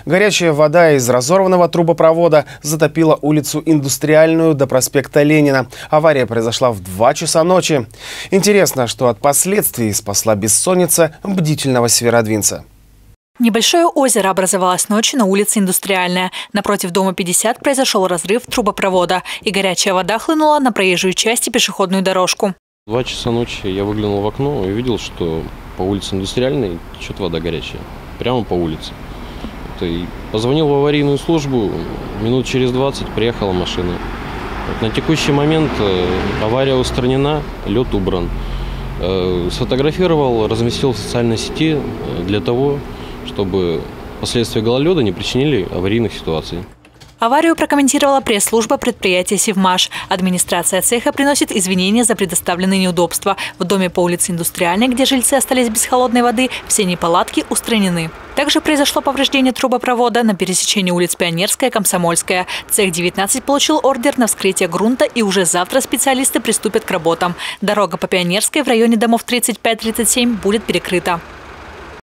Горячая вода из разорванного трубопровода затопила улицу Индустриальную до проспекта Ленина. Авария произошла в 2 часа ночи. Интересно, что от последствий спасла бессонница бдительного северодвинца. Небольшое озеро образовалось ночью на улице Индустриальная. Напротив дома 50 произошел разрыв трубопровода, и горячая вода хлынула на проезжую часть и пешеходную дорожку. В 2 часа ночи я выглянул в окно и увидел, что по улице Индустриальной течет вода горячая. Прямо по улице. И позвонил в аварийную службу, минут через 20 приехала машина. На текущий момент авария устранена, лед убран. Сфотографировал, разместил в социальной сети для того, чтобы последствия гололеда не причинили аварийных ситуаций. Аварию прокомментировала пресс-служба предприятия «Севмаш». Администрация цеха приносит извинения за предоставленные неудобства. В доме по улице Индустриальной, где жильцы остались без холодной воды, все неполадки устранены. Также произошло повреждение трубопровода на пересечении улиц Пионерская и Комсомольская. Цех 19 получил ордер на вскрытие грунта, и уже завтра специалисты приступят к работам. Дорога по Пионерской в районе домов 35-37 будет перекрыта.